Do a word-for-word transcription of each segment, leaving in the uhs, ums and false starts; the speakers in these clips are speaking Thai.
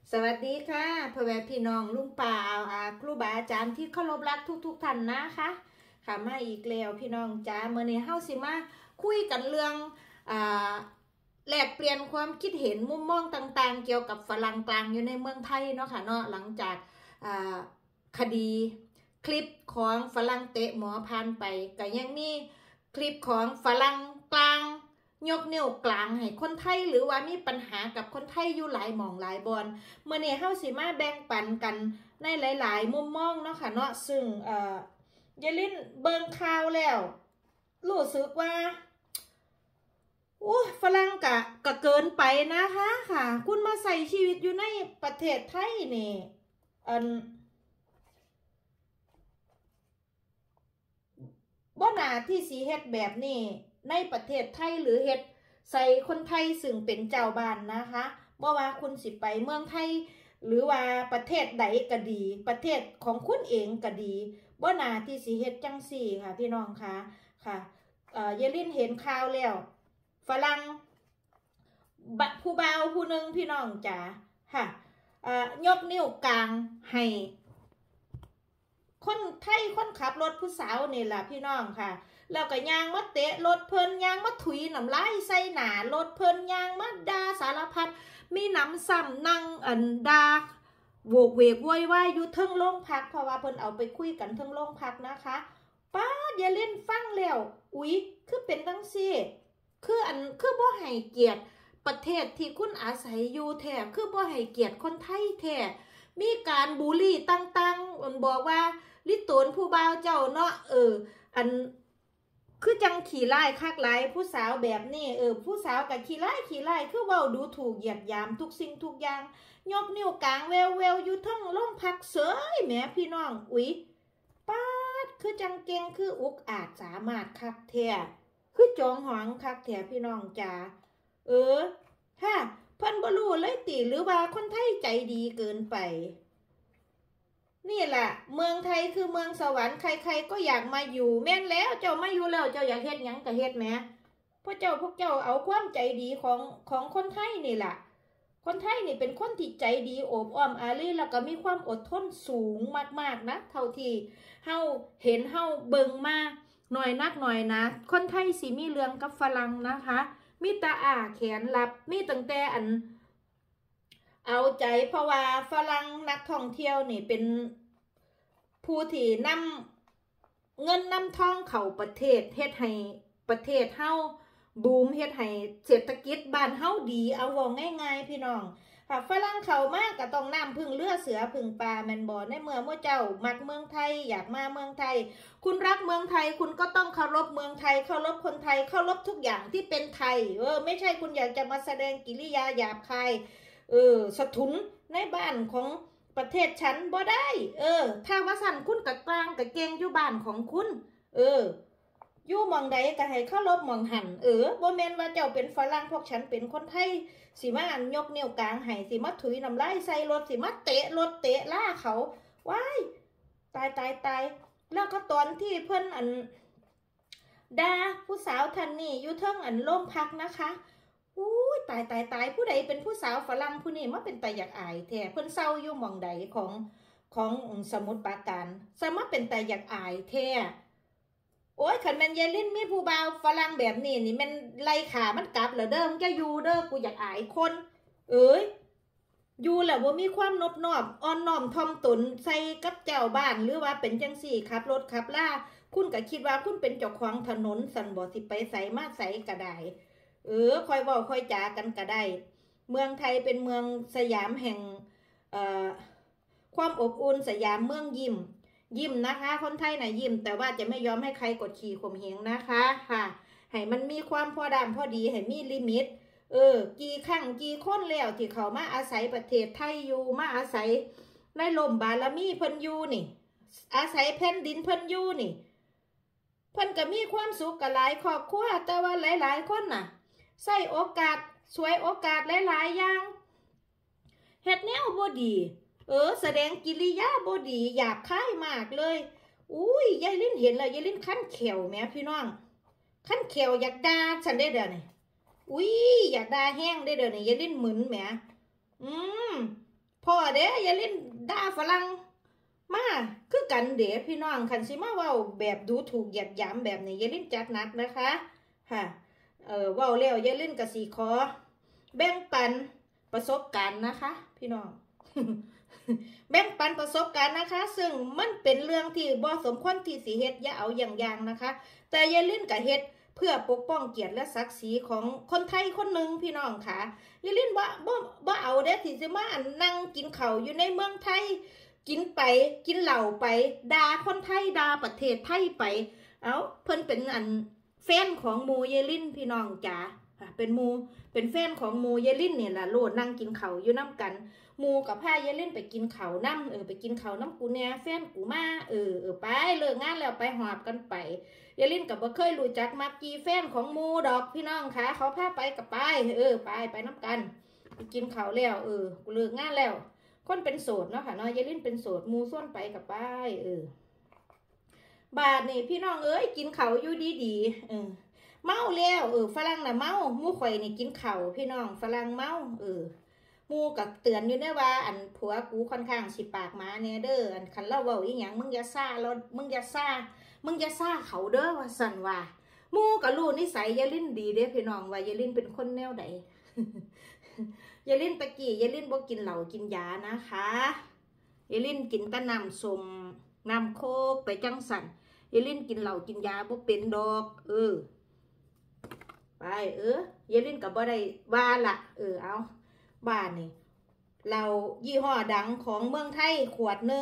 สวัสดีค่ะพ่อแม่พี่น้องลุงป่าอาครูบาอาจารย์ที่เคารพรักทุกๆท่านนะคะค่ะมาอีกแล้วพี่น้องจ้าเมื่อนี้เฮาสิมาคุยกันเรื่องอ่าแลกเปลี่ยนความคิดเห็นมุมมองต่างๆเกี่ยวกับฝรั่งกลางอยู่ในเมืองไทยเนาะค่ะเนาะหลังจากคดีคลิปของฝรั่งเตะหมอผ่านไปก็ยังมีคลิปของฝรั่งกลางยกนิ้วกลางให้คนไทยหรือว่ามีปัญหากับคนไทยอยู่หลายหม่องหลายบอนเมื่อนี้เฮาสิมาแบ่งปันกันในหลายๆมุมมองเนาะค่ะเนาะซึ่งเอ่อยายลินเบิ่งข่าวแล้วรู้สึกว่าโอ้ฝรั่งกะกะเกินไปนะคะค่ะคุณมาใส่ชีวิตอยู่ในประเทศไทยนี่อันบ่น่าที่สิเฮ็ดแบบนี้ในประเทศไทยหรือเฮ็ดใส่คนไทยซึ่งเป็นเจ้าบ้านนะคะบ่ว่าคุณสิไปเมืองไทยหรือว่าประเทศใดก็ดีประเทศของคุณเองก็ดีบ่น่าที่สิเฮ็ดจังซี่ค่ะพี่น้องคะค่ะเอ่อยายลินเห็นข่าวแล้วฝรั่งผู้บ่าวผู้หนึ่งพี่น้องจ๋าค่ะเอ่อยกนิ้วกลางให้คนไทยคนขับรถผู้สาวนี่แหละพี่น้องค่ะแล้วก็ยางมาเตะรถเพิ่นยางมาถุยน้ำลายใส่หนารถเพิ่นยางมาด่าสารพัดมีน้ำซ้ำนั่งอันด่าโวกเวกโวยวายอยู่เทิงโรงพักเพราะว่าเพิ่นเอาไปคุยกันเทิงโรงพักนะคะป้าอย่าเล่นฟังแล้วอุ๊ยคือเป็นจังซี่คืออันคือบ่ให้เกียรติประเทศที่คุณอาศัยอยู่แท้คือบ่ให้เกียรติคนไทยแท้มีการบูลลี่ต่างๆมันบอกว่าลิโตนผู้บ่าวเจ้าเนาะเอออันคือจังขี่ไล่คักไล่ผู้สาวแบบนี้เออผู้สาวกับขี่ไล่ขี่ไล่คือเว้าดูถูกเหยียดหยามทุกสิ่งทุกอย่างยกนิ้วกลางแววแววอยู่ทั้งโรงพักเสยแหมพี่น้องอุ๊ยป๊าดคือจังเก่งคืออุกอาจสามารถคักแท้คือจองหองคักแท้พี่น้องจ๋าเออค่ะเพิ่นบ่รู้เลยติหรือว่าคนไทยใจดีเกินไปนี่แหละเมืองไทยคือเมืองสวรรค์ใครๆก็อยากมาอยู่แม่นแล้วเจ้ามาอยู่แล้วเจ้าอยากเฮ็ดหยังก็เฮ็ดแหมเพราะเจ้าพวกเจ้าเอาความใจดีของของคนไทยนี่แหละคนไทยนี่เป็นคนที่ใจดีโอบอ้อมอารีแล้วก็มีความอดทนสูงมากๆนะเท่าที่เฮาเห็นเฮาเบิ่งมาหน่อยนักหน่อยนะคนไทยสิมีเรื่องกับฝรั่งนะคะมีตาอ้าแขนรับมีตั้งแต่อันเอาใจเพราะว่าฝรั่งนักท่องเที่ยวนี่เป็นผู้ที่นำเงินนำทองเข้าประเทศเฮ็ดให้ประเทศเฮาบูมเฮ็ดให้เศรษฐกิจบ้านเฮาดีเอาว่าง่ายๆพี่น้องค่ะฝรั่งเข้ามาก็ต้องน้ำพึ่งเรือเสือพึ่งปลาแม่นบ่ในเมื่อมู่เจ้ามักเมืองไทยอยากมาเมืองไทยคุณรักเมืองไทยคุณก็ต้องเคารพเมืองไทยเคารพคนไทยเคารพทุกอย่างที่เป็นไทยเออไม่ใช่คุณอยากจะมาแสดงกิริยาหยาบคายเออสะทุนในบ้านของประเทศฉันบ่ได้เออถ้าว่าสั่นคุณกะกลางกะเก่งอยู่บ้านของคุณเอออยู่มองใดก็ให้เคารพมองหันเออบ่แม่นว่าเจ้าเป็นฝรั่งพวกฉันเป็นคนไทยสิมาอันยกนิ้วกลางให้สิมาถุยน้ำลายใส่รถสิมาเตะรถเตะล่าเขาว้ายตายตายตายแล้วก็ตอนที่เพิ่นอันด่าผู้สาวท่านนี่อยู่เทิงอันโรงพักนะคะอู้ตายตายตายผู้ใดเป็นผู้สาวฝรั่งผู้นี้มาเป็นตาอยากอายแท้เพิ่นเศร้าอยู่หม่องใดของของสมุทรปราการซะมาเป็นตาอยากอายแท้โอ้ยขันแมนเยลินมีผู้บ่าวฝรั่งแบบนี้นี่มันไล่ขามันกลับเหรอเด้อมึงจะอยู่เด้อกูอยากอายคนเอ้ยอยู่แหละว่ามีความนบนอบอ่อนน้อมถ่อมตนใส่กับเจ้าบ้านหรือว่าเป็นจังสี่ขับรถขับล่าคุณก็คิดว่าคุณเป็นเจ้าของถนนสันบ่สิไปใส่มาใส่ก็ได้เออคอยบอกคอยจากันก็ได้เมืองไทยเป็นเมืองสยามแห่งเอ่อความอบอุ่นสยามเมืองยิ้มยิ้มนะคะคนไทยนะยิ้มแต่ว่าจะไม่ยอมให้ใครกดขี่ข่มเหงนะคะค่ะให้มันมีความพอดามพอดีให้มีลิมิตเออกี่ครั้งกี่คนแล้วที่เขามาอาศัยประเทศไทยอยู่มาอาศัยในลมบารมีเพิ่นอยู่นี่อาศัยแผ่นดินเพิ่นอยู่นี่เพิ่นก็มีความสุขกับหลายครอบครัวแต่ว่าหลายๆคนน่ะใส่โอกาสสวยโอกาสหลายๆอย่างเฮ็ดแนวบ่ดีเออแสดงกิริยาบ่ดีหยาบคายมากเลยอุ้ยยายลิ้นเห็นแล้วยายลิ้นคันแขวแม่พี่น้องคันแขวอยากด่าฉันได้เด้อนี่อุ้ยอยากด่าแห้งได้เด้อนี่ยายลิ้นหมึนแหมอืมพเด้ยายลินด่าฝรั่งมาคือกันเด้พี่น้องคันสิมาเว้าแบบดูถูกเหยียดหยามแบบนี้ยายลินจัดหนักนะคะค่ะเออเว้าแล้วยายลินก็สิขอแบ่งปันประสบการณ์นะคะพี่น้อง แบ่งปันประสบการณ์นะคะซึ่งมันเป็นเรื่องที่บ่สมควรที่สิเฮ็ดอย่าเอาอย่างอย่างนะคะแต่ยายลินก็เฮ็ดเพื่อปกป้องเกียรติและศักดิ์ศรีของคนไทยคนหนึ่งพี่น้องค่ะยายลินว่าบ่บ่เอาเด้ที่สิมานั่งกินข้าวอยู่ในเมืองไทยกินไปกินเหล้าไปด่าคนไทยด่าประเทศไทยไปเอ้าเพิ่นเป็นอันแฟนของหมู่ยายลินพี่น้องจ๋าเป็นหมู่เป็นแฟนของหมู่ยายลินเนี่ยล่ะโลดนั่งกินข้าวอยู่นำกันหมู่กับพายายลินไปกินข้าวน้ำเออไปกินข้าวน้ำกูแน่แฟนกูมาเออเออไปเลิกงานแล้วไปหอบกันไปยายลินกับบ่เคยรู้จักมักกีแฟนของหมู่ดอกพี่น้องค่ะเขาพาไปกับไปเออไปไปน้ำกันไปกินข้าวแล้วเออกูเลิกงานแล้วคนเป็นโสดเนาะค่ะเนาะยายลินเป็นโสดหมู่ส่วนไปกับไปเออบาดนี่พี่น้องเอ้ยกินข้าวอยู่ดีๆเออเมาแล้วเออฝรั่งน่ะเมาหมู่ข่อยนี่กินข้าวพี่น้องฝรั่งเมาเออหมู่ก็เตือนอยู่นะว่าอันผัวกูค่อนข้างสิปากหมาแน่เด้ออันคันเล่าเว้าอีหยังมึงอย่าซ่าแล้วมึงอย่าซ่ามึงอย่าซ่าเขาเด้อว่าสั่นว่าหมู่ก็รู้นิสัยยายลินดีเด้พี่น้องว่ายายลินเป็นคนแนวใด ยายลินตะกี้ยายลินบ่กินเหล้ากินยานะคะยายลินกินแต่น้ำส้มน้ำโคกไปจังสั่นยายลินกินเหล้ากินยาบ่เป็นดอกเออไปเออยายลินก็บ่ได้ว่าล่ะเออเอาบ้านนี่เรายี่ห้อดังของเมืองไทยขวดหนึ่ง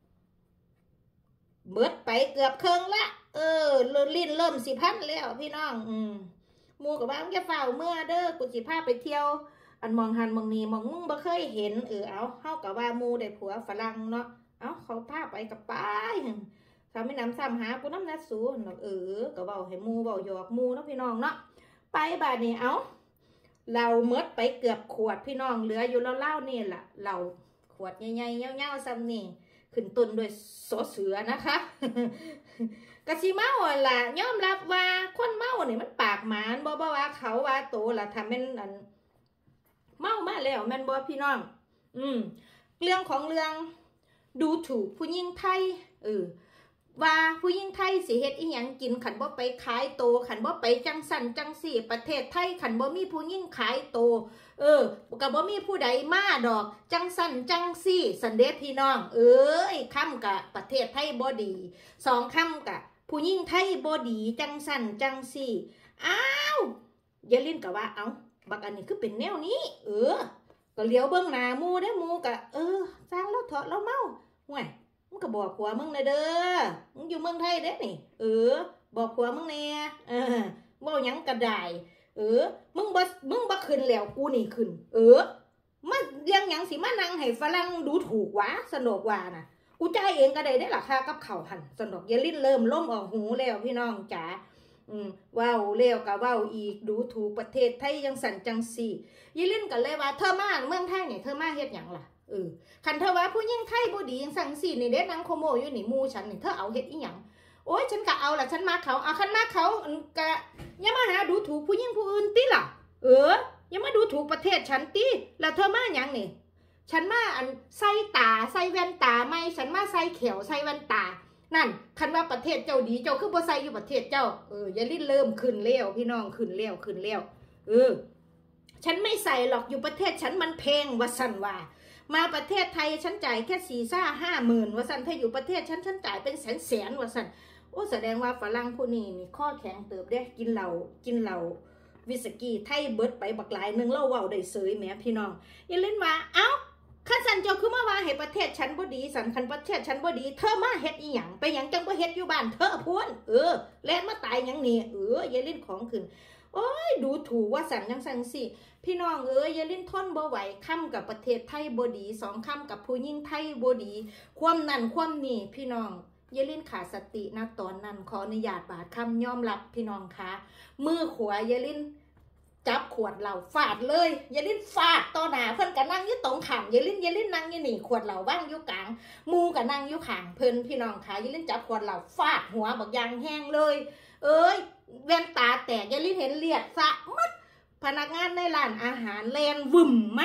เบิดไปเกือบครึ่งละเออลิ้นเริ่มสิพันแล้วพี่น้องอืมหมู่กับว่ามึงจะเฝ้าเมื่อเด้อกูสิพาไปเที่ยวอันมองหันมองนี้มองมึงบ่เคยเห็นเออเอาเฮากับว่าหมู่ได้ผัวฝรั่งเนาะเอาเขาพาไปกับไปถ้าไม่นำซ้ำหากูน้ำนัดสูนเออก็เว้าให้หมู่เว้าหยอกหมู่เนาะพี่น้องเนาะไปบ้านนี้เอาเราเมดไปเกือบขวดพี่น้องเหลืออยู่แล้วเล่านี่แหละเราขวดใหญ่ๆเงี้ยวๆซ้ำนี่ขึ้นต้นด้วยโสเสือนะคะกะสิเมาล่ะยอมรับว่าคนเมาเนี่ยมันปากหมานบ่บ่ว่าเขาว่าโตล่ะทำเป็นอันเมามาแล้วแม่นบ่พี่น้องอืมเรื่องของเรื่องดูถูกผู้หญิงไทยเออว่าผู้หญิงไทยสิเฮ็ดอีหยังกินขันบ่ไปขายโตขันบ่ไปจังสั่นจังสี่ประเทศไทยขันบ่มีผู้หญิงขายโตเออก็บ่มีผู้ใดมาดอกจังสั่นจังสี่สันเดพี่น้องเอ้ยคำกะประเทศไทยบ่ดีสองคำกะผู้หญิงไทยบ่ดีจังสั่นจังสี่อ้าวอย่าลิ้นกะว่าเอ้าบักอันนี้คือเป็นแนวนี้เออก็เลี้ยวเบิ่งหน้าหมู่เด้อหมู่กะเออสร้างแล้วเถาะแล้วเมาห่วยมึงก็บอกผัวมึงเลยเด้อมึงอยู่เมืองไทยเด้นี่เออบอกผัวมึงแน่เออบ่หยังกระได้เออมึงบ่มึงบ่ขึ้นแล้วกูนี่ขึ้นเออมาเลี้ยงหยังสิมานั่งให้ฝรั่งดูถูกวะสนุกว่าน่ะกูจ่ายเองก็ได้ได้ราคากับเขาหันสนุกอย่าลิ้นเริ่มล่มออกหูแล้วพี่น้องจ๋าอืมว้าวเลี้ยวกับว้าวอีกดูถูกประเทศไทยยังสั่นจังสี่อย่าลิ้นกันเลยว่าเธอมาเมืองไทยเนี่ยเธอมาเฮ็ดหยังล่ะเออคันเธอว่าผู้หญิงไทยบ่ดียังสั่งสินี่เด้นางโคโมอยู่นี่มูฉันนี่เธอเอาเฮ็ดอีหยังโอ้ยฉันก็เอาล่ะฉันมาเขาเอาคันมาเขาก็อย่ามาหาดูถูกผู้หญิงผู้อื่นติล่ะเอออย่ามาดูถูกประเทศฉันติแล้วเธอมาหยังนี่ฉันมาอันใส่ตาใส่แว่นตาไม่ฉันมาใส่เขียวใส่แว่นตานั่นคันว่าประเทศเจ้าดีเจ้าคือบ่ใส่อยู่ประเทศเจ้าเอออย่าลิ้นเริ่มขึ้นแล้วพี่น้องขึ้นแล้วขึ้นแล้วเออฉันไม่ใส่หรอกอยู่ประเทศฉันมันแพงว่าสั่นว่ามาประเทศไทยฉันจ่ายแค่สี่ซ่าห้าหมื่นว่าสันถ้าอยู่ประเทศฉันฉันจ่ายเป็นแสนแสนว่าสันโอ้แสดงว่าฝรั่งผู้นี้นี่ข้อแข็งเติบได้กินเหล้ากินเหล้าวิสกี้ไทยเบิดไปบักหลายหนึ่งเล่าเว้าได้เสยแหมพี่น้องอย่าเล่นว่าเอ้าขันสันเจ้าคือมาว่าให้ประเทศฉันบ่ดีสันคันประเทศฉันบ่ดีเธอมาเฮ็ดอีหยังไปหยังจังบ่เฮ็ดอยู่บ้านเธอพูนเออแล่นมาตายหยังนี่เอออย่าเล่นของขึ้นโอ้ยดูถูกว่าสันยังสันสิพี่น้องเอ้ยอย่าลิ้นทนบ่ไหวค่ำกับประเทศไทยบ่ดีสองค่ำกับผู้หญิงไทยบ่ดีความนั่นความนี่พี่น้องอย่าลิ้นขาดสตินะตอนนั้นขออนุญาตบาดคำยอมรับพี่น้องคะมือขวาอย่าลิ้นจับขวดเหล้าฟาดเลยอย่าลิ้นฟาดต่อหน้าเพิ่นก็นั่งอยู่ตรงข้ามอย่าลิ้นอย่าลิ้นนั่งอยู่นี่ขวดเหล้าว่างอยู่กลางมูก็นั่งอยู่ข้างเพิ่นพี่น้องคะอย่าลิ้นจับขวดเหล้าฟาดหัวบักยางแห้งเลยเอ้ยแว่นตาแตกอย่าลิ้นเห็นเลือดสะมัดพนักงานในร้านอาหารแลนวึ่มมาก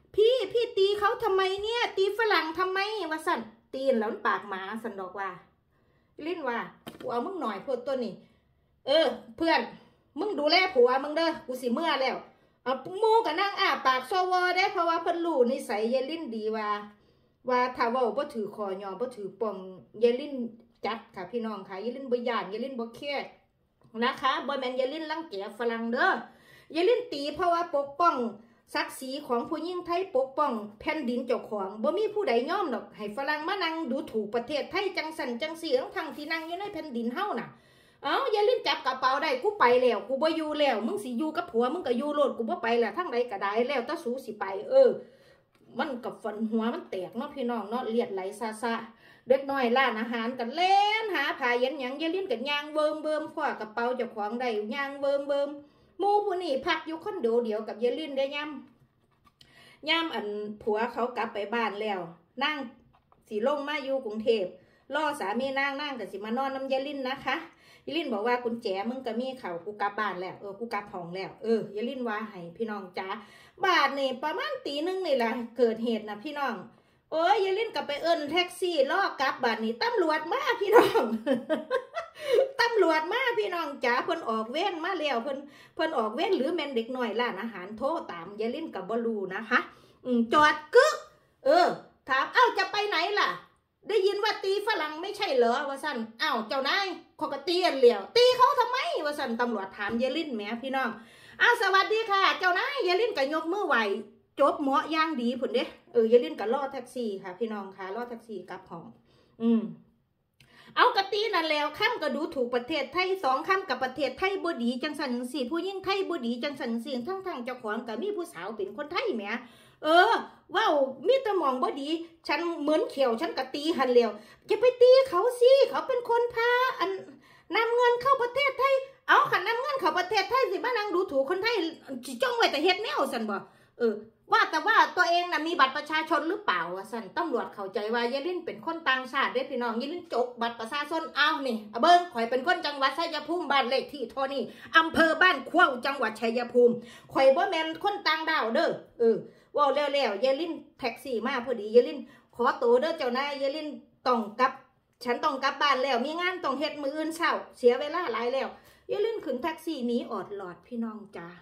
พี่พี่ตีเขาทำไมเนี่ยตีฝรั่งทำไมว่าสั่นตีนแล้วปากหมาสันดอกว่าลิ้นว่ากูเอามึงหน่อยพวกตัวนี้เออเพื่อนมึงดูแลผัวมึงเด้อกูสิเมื่อแล้วเอามูกับนั่งอ้าปากโซวอได้เพราะว่าเพิ่นรู้นิสัยเยลิ้นดีว่าว่าถ้าว่าบ่ถือคอยอบ่ถือป่องเยลิ้นจัดค่ะพี่น้องค่ะเยลิ้นบ่ย่านเยลิ้นบ่เครียดนะคะบ่แม่นเยลิ้นรังแกฝรั่งเด้อเยลิ้นตีเพราะว่าปกป้องศักดิ์ศรีของผู้หญิงไทยปกป้องแผ่นดินเจ้าของบ่มีผู้ใดยอมดอกให้ฝรั่งมานั่งดูถูกประเทศไทยจังสันจังสีทั้งที่นั่งอยู่ในแผ่นดินเฮาน่ะเอ้าอย่าลิ้นจับกระเป๋าได้กูไปแล้วกูบ่อยู่แล้วมึงสิอยู่กับผัวมึงก็อยู่โลดกูบ่ไปแล้วทั้งใดก็ได้แล้วตาสูสิไปเออมันกับฝันหัวมันแตกเนาะพี่น้องเนาะเลียดไหลซาซาเด็กน้อยร้านอาหารกันเล่นหาผ้าเย็นหยังอย่าลิ้นกันย่างเบิ่มเบิ่มคว้ากระเป๋าเจ้าของได้ย่างเบิ่มเบิ่มหมู่ผู้นี้พักอยู่คอนโดเดียวกับยายลิ้นได้ย่ำย่ำอันผัวเขากลับไปบ้านแล้วนั่งสีลงมาอยู่กรุงเทพล่อสามีนั่งนั่งกับสิมานอนน้ำยายลิ้นนะคะยายลิ้นบอกว่ากุญแจมึงก็มีเขากูกลับบ้านแล้วเออกูกลับห้องแล้วเออยายลิ้นว่าให้พี่น้องจ้าบ้านนี่ประมาณตีนึงนี่แหละเกิดเหตุนะพี่น้องโอ้ยยายลิ้นกลับไปเอิ้นแท็กซี่ล่อกลับบ้านนี่ตำรวจมาพี่น้องตำรวจมาพี่น้องจ๋าเพิ่นออกเว้นมาแล้วเพิ่นเพิ่นออกเว้นหรือแม่นเด็กน้อยร้านอาหารโทรตามยายลิ้นกับบลูนะคะอืมจอดกึกเออถามเอ้าจะไปไหนล่ะได้ยินว่าตีฝรั่งไม่ใช่เหรอว่าสั่นเอ้าเจ้านายขอกระเตียนเหลียวตีเขาทำไมว่าสั่นตำรวจถามยายลิ้นแหมพี่น้องอ้าวสวัสดีค่ะเจ้านายยายลิ้นก็ยกมือไหวจบหมอย่างดีผุนเด้เออยายลิ้นก็ล่อแท็กซี่ค่ะพี่น้องค่ะล่อแท็กซี่กลับห้องอืมเอากะตีนั่นแล้วข้ามก็ดูถูกประเทศไทยสองข้ามกับประเทศไทยบดีจังสันสี่ผู้ยิ่งไทยบดีจังสันสี่ทั้งทางเจ้าของกับมีผู้สาวเป็นคนไทยแหมเออว้าวมีตะมองบดีฉันเหมือนเขียวฉันกะตีหันแล้วจะไปตีเขาสิเขาเป็นคนพาอันนำเงินเข้าประเทศไทยเอาขันนำเงินเข้าประเทศไทยสิบ้านังดูถูกคนไทยจ้องไว้แต่เฮ็ดแนวสันบ่เออว่าแต่ว่าตัวเองน่ะมีบัตรประชาชนหรือเปล่าวะสันตำรวจเข้าใจว่ายายลิ้นเป็นคนต่างชาติเด้พี่น้องยายลิ้นจกบัตรประชาชนเอานี่เบิ้งข่อยเป็นคนจังหวัดชัยภูมิบ้านเลขที่เท่านี้อำเภอบ้านขว้าวจังหวัดชัยภูมิข่อยบ่แม่นคนต่างดาวเด้อเออว่าแล้วแล้วยายลิ้นแท็กซี่มาพอดียายลิ้นขอตัวเด้อเจ้านายยายลิ้นต้องกลับฉันต้องกลับบ้านแล้วมีงานต้องเฮ็ดมื้ออื่นเช้าเสียเวลาหลายแล้วยายลิ้นขึ้นแท็กซี่หนีออดหลอดพี่น้องจ้า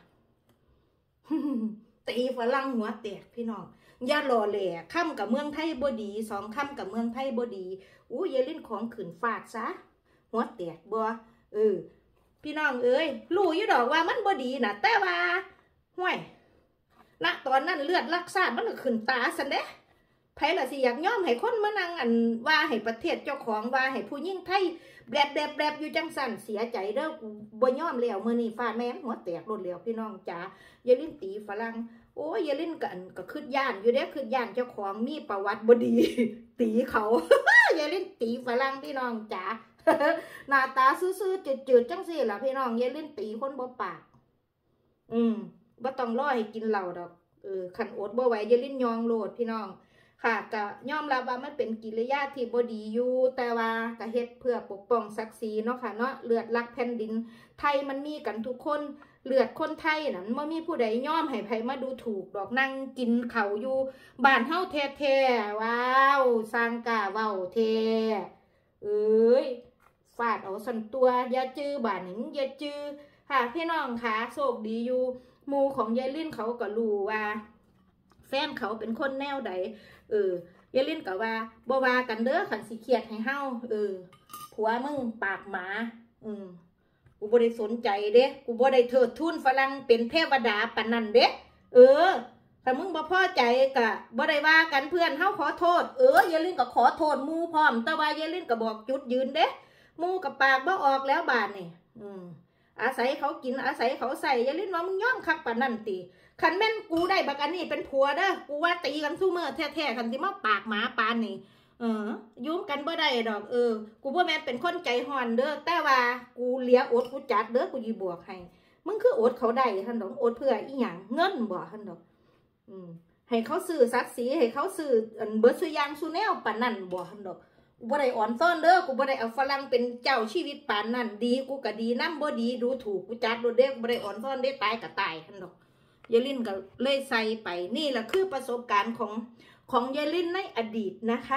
ตีฝรั่งหัวแตกพี่น้องอย่ารอแหล่ค่ำกับเมืองไทยบดีสองค่ำกับเมืองไทยบดีอู้ยายลิ้นของขืนฟาดซะหัวแตกบัวเออพี่น้องเอ้ยรู้อยู่ดอกว่ามันบดีนะแต่ว่าห่วยณตอนนั้นเลือดลักษามันก็ขึ้นตาสันเด้ไผล่ะสิอยากย่อมให้คนมานั่งอันว่าให้ประเทศเจ้าของว่าให้ผู้ยิ่งไทยแบลบแบลบแบลบอยู่จังสันเสียใจเด้อกูบ่ย่อมแล้วมื้อนี้ฟาดแม่นหัวแตกรถแล้วพี่น้องจ๋ายายลิ้นตีฝรั่งโอ้ยยายลิ้นกันก็คืดย่านอยู่เด้คืดย่านเจ้าของมีประวัติบ่ดี ตีเขา ยายลิ้นตีฝรั่งพี่น้องจ๋า หน้าตาซื่อๆจืดๆจังซี่ล่ะพี่น้องยายลิ้นตีคนบ่ปากอืมบ่ต้องรอให้กินเหล้าดอกเออคันอดบ่ไหวยายลิ้นยองโลดพี่น้องค่ะก็ยอมรับว่ามันเป็นกิริยาที่บ่ดีอยู่แต่ว่าก็เฮ็ดเพื่อปกป้องศักดิ์ศรีเนาะค่ะเนาะเลือดรักแผ่นดินไทยมันมีกันทุกคนเลือดคนไทยนั่นบ่มีผู้ใดยอมให้ไผมาดูถูกดอกนั่งกินข้าวอยู่บ้านเฮาแท้ๆว้าวสร้างกาเว้าแท้เอ้ยฟาดเอาสั่นตัวอย่าจื้อบ้านนี้อย่าจื้อค่ะพี่น้องค่ะโชคดีอยู่หมู่ของยายลิ้นเขาก็รู้ว่าแฟนเขาเป็นคนแนวใดเออยายลิ้นก็ว่าบ่ว่ากันเด้อขันสิเครียดให้เฮาเออผัวมึงปากหมาอืมกูบ่ได้สนใจเด้กูบ่ได้เทิดทูนฝรั่งเป็นเทวดาปานนั้นเด้เออถ้ามึงบ่พอใจก็บ่ได้ว่ากันเพื่อนเฮาขอโทษเออยายลิ้นก็ขอโทษหมู่พร้อมแต่ว่ายายลิ้นก็บอกจุดยืนเด้หมู่กับปากบ่ออกแล้วบาดนี่อืมอาศัยเขากินอาศัยเขาใส่ยายลิ้นว่ามึงยอมคักปานนั้นติคันแม่นกูได้บักอันนี้เป็นผัวเด้อกูว่าตีกันสู้มือแท้ๆคันที่มาปากหมาปานนี่เออยุ่มกันบ่ได้ดอกเออกูบ่แม่นเป็นคนใจห่อนเด้อแต่ว่ากูเหลียอดกูจัดเด้อกูสิบวกให้มึงคืออดเขาได้ท่านดอกอดเพื่ออีหยังเงินบ่ท่านดอกอืมให้เขาซื้อศักดิ์ศรีให้เขาซื้ออันเบิดซุอย่างซุแนวปานนั้นบ่ท่านดอกกูบ่ได้อ่อนซ้อนเด้อกูบ่ได้เอาฝรั่งเป็นเจ้าชีวิตปานนั้นดีกูก็ดีนำบ่ดีดูถูกกูจัดโดดเด้อกูบ่ได้อ่อนซ้อนได้ตายก็ตายท่านดอกยายลินก็เลยใส่ไปนี่แหละคือประสบการณ์ของของยายลินในอดีตนะคะ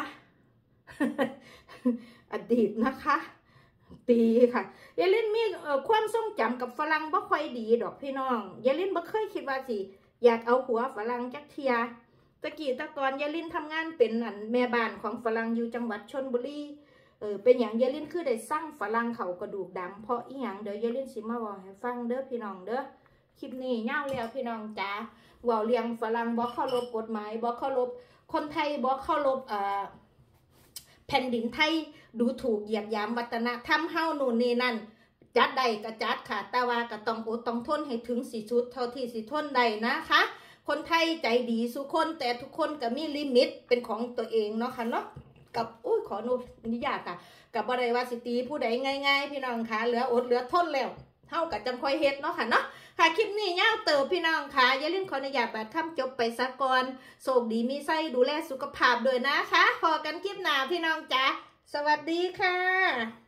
อดีตนะคะตีค่ะยายลินมีความทรงจำกับฝรั่งบ่ค่อยดีดอกพี่น้องยายลินบ่เคยคิดว่าสิอยากเอาหัวฝรั่งจักเทียตะกี้ตะกอนยายลินทำงานเป็นอันแม่บ้านของฝรั่งอยู่จังหวัดชลบุรีเออเป็นอย่างยายลินคือได้สร้างฝรั่งเขากระดูกดำเพราะอีหยังเดี๋ยวยายลินสิมาบอกให้ฟังเด้อพี่น้องเด้อคลิปนี้ยาวแล้วพี่น้องจ๋าเว้าเลี้ยงฝรั่งบ่เคารพกฎหมายบ่เคารพคนไทยบ่เคารพเอ่อแผ่นดินไทยดูถูกเหยียดหยามวัฒนธรรมเฮาโน่นนี่นั่นจัดใดก็จัดค่ะแต่ว่าก็ต้องอดต้องทนให้ถึงสิสุดเท่าที่สิทนได้นะคะคนไทยใจดีสุคนแต่ทุกคนก็มีลิมิตเป็นของตัวเองเนาะค่ะเนาะกับอุ้ยขออนุญาตค่ะกับบ่ได้ว่าสิตีผู้ใดง่ายๆพี่น้องค่ะเหลืออดเหลือทนแล้วเฮากับจังค่อยเฮ็ดเนาะค่ะเนาะค่ะคลิปนี้ยาวเติบพี่น้องค่ะอย่าลืมขออนุญาตแบบคำจบไปซะก่อนโชคดีมีไส้ดูแลสุขภาพด้วยนะคะพอกันคลิปหน้าพี่น้องจ๋าสวัสดีค่ะ